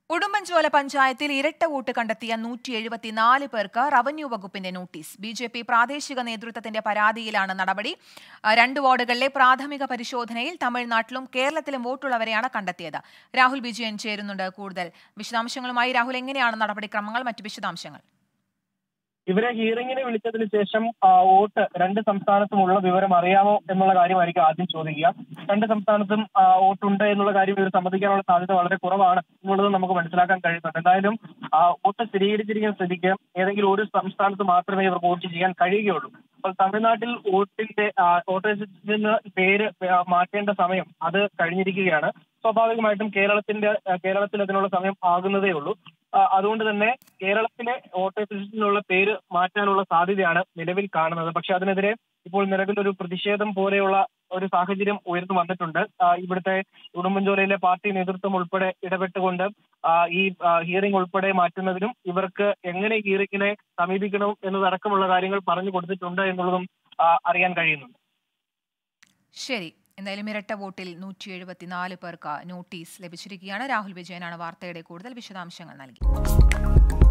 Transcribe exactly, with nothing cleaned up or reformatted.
ഉടുമ്പൻചോല പഞ്ചായത്തിൽ ഇരട്ട വോട്ട് കണ്ടെത്തിയ നൂറ്റി എഴുപത്തിനാല് പേർക്ക് റവന്യൂ വകുപ്പിന്റെ നോട്ടീസ്. ബി ജെ പി പ്രാദേശിക നേതൃത്വത്തിന്റെ പരാതിയിലാണ് നടപടി. രണ്ട് വാർഡുകളിലെ പ്രാഥമിക പരിശോധനയിൽ തമിഴ്നാട്ടിലും കേരളത്തിലും വോട്ടുള്ളവരെയാണ് കണ്ടെത്തിയത്. രാഹുൽ വിജയൻ ചേരുന്നുണ്ട് കൂടുതൽ വിശദാംശങ്ങളുമായി. രാഹുൽ, എങ്ങനെയാണ് നടപടിക്രമങ്ങൾ, മറ്റു വിശദാംശങ്ങൾ? ഇവരെ ഹിയറിംഗിന് വിളിച്ചതിന് ശേഷം വോട്ട് രണ്ട് സംസ്ഥാനത്തുമുള്ള വിവരം അറിയാമോ എന്നുള്ള കാര്യമായിരിക്കും ആദ്യം ചോദിക്കുക. രണ്ട് സംസ്ഥാനത്തും വോട്ടുണ്ട് എന്നുള്ള കാര്യം ഇവർ സമ്മതിക്കാനുള്ള സാധ്യത വളരെ കുറവാണ് എന്നുള്ളത് നമുക്ക് മനസ്സിലാക്കാൻ കഴിയുന്നുണ്ട്. എന്തായാലും വോട്ട് സ്ഥിരീകരിച്ചിരിക്കുന്ന സ്ഥിതിക്ക് ഏതെങ്കിലും ഒരു സംസ്ഥാനത്ത് മാത്രമേ ഇവർ വോട്ട് ചെയ്യാൻ കഴിയുകയുള്ളൂ. അപ്പോൾ തമിഴ്നാട്ടിൽ വോട്ടിന്റെ വോട്ടേഴ്സിന് പേര് മാറ്റേണ്ട സമയം അത് കഴിഞ്ഞിരിക്കുകയാണ്. സ്വാഭാവികമായിട്ടും കേരളത്തിന്റെ കേരളത്തിൽ അതിനുള്ള സമയം ആകുന്നതേ ഉള്ളൂ. അതുകൊണ്ട് തന്നെ കേരളത്തിലെ വോട്ടേഴ്സ് ലിസ്റ്റിലുള്ള പേര് മാറ്റാനുള്ള സാധ്യതയാണ് നിലവിൽ കാണുന്നത്. പക്ഷെ അതിനെതിരെ ഇപ്പോൾ നിലവിലൊരു പ്രതിഷേധം പോലെയുള്ള ഒരു സാഹചര്യം ഉയർന്നു വന്നിട്ടുണ്ട്. ഇവിടുത്തെ ഉടുമ്പൻചോലയിലെ പാർട്ടി നേതൃത്വം ഉൾപ്പെടെ ഇടപെട്ടുകൊണ്ട് ഈ ഹിയറിംഗ് ഉൾപ്പെടെ മാറ്റുന്നതിനും ഇവർക്ക് എങ്ങനെ ഹിയറിംഗിനെ സമീപിക്കണം എന്നതടക്കമുള്ള കാര്യങ്ങൾ പറഞ്ഞു കൊടുത്തിട്ടുണ്ട് എന്നുള്ളതും അറിയാൻ കഴിയുന്നുണ്ട്. ശരി, എന്തായാലും ഇരട്ട വോട്ടിൽ നൂറ്റി എഴുപത്തിനാല് പേർക്ക് നോട്ടീസ് ലഭിച്ചിരിക്കുകയാണ്. രാഹുൽ വിജയനാണ് വാർത്തയുടെ കൂടുതൽ വിശദാംശങ്ങൾ നൽകി.